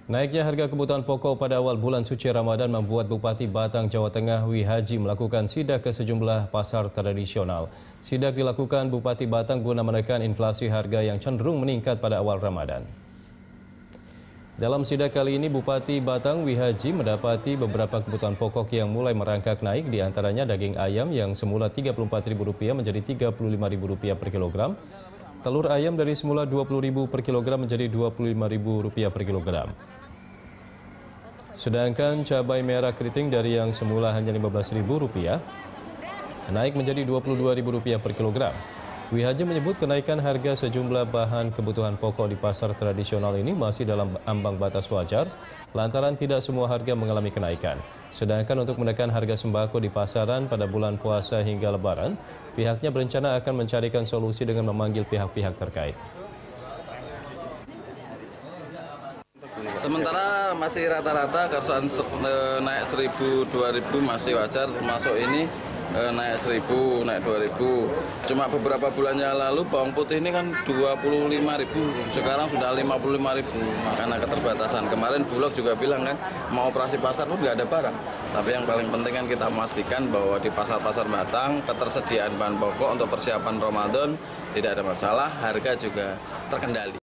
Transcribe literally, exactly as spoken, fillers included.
Naiknya harga kebutuhan pokok pada awal bulan suci Ramadan membuat Bupati Batang, Jawa Tengah, Wi Haji melakukan sidak ke sejumlah pasar tradisional. Sidak dilakukan Bupati Batang guna menekan inflasi harga yang cenderung meningkat pada awal Ramadan. Dalam sidak kali ini, Bupati Batang, Wi Haji mendapati beberapa kebutuhan pokok yang mulai merangkak naik, diantaranya daging ayam yang semula tiga puluh empat ribu rupiah menjadi tiga puluh lima ribu rupiah per kilogram, telur ayam dari semula dua puluh ribu rupiah per kilogram menjadi dua puluh lima ribu rupiah per kilogram. Sedangkan cabai merah keriting dari yang semula hanya lima belas ribu rupiah naik menjadi dua puluh dua ribu rupiah per kilogram. Wi Haji menyebut kenaikan harga sejumlah bahan kebutuhan pokok di pasar tradisional ini masih dalam ambang batas wajar lantaran tidak semua harga mengalami kenaikan. Sedangkan untuk menekan harga sembako di pasaran pada bulan puasa hingga Lebaran, pihaknya berencana akan mencarikan solusi dengan memanggil pihak-pihak terkait. Sementara masih rata-rata kerusakan naik seribu, dua ribu masih wajar, termasuk ini naik seribu, naik dua ribu. Cuma beberapa bulan yang lalu bawang putih ini kan dua puluh lima ribu, sekarang sudah lima puluh lima ribu karena keterbatasan. Kemarin Bulog juga bilang kan mau operasi pasar pun nggak ada barang. Tapi yang paling penting kan kita memastikan bahwa di pasar-pasar Batang ketersediaan bahan pokok untuk persiapan Ramadan tidak ada masalah, harga juga terkendali.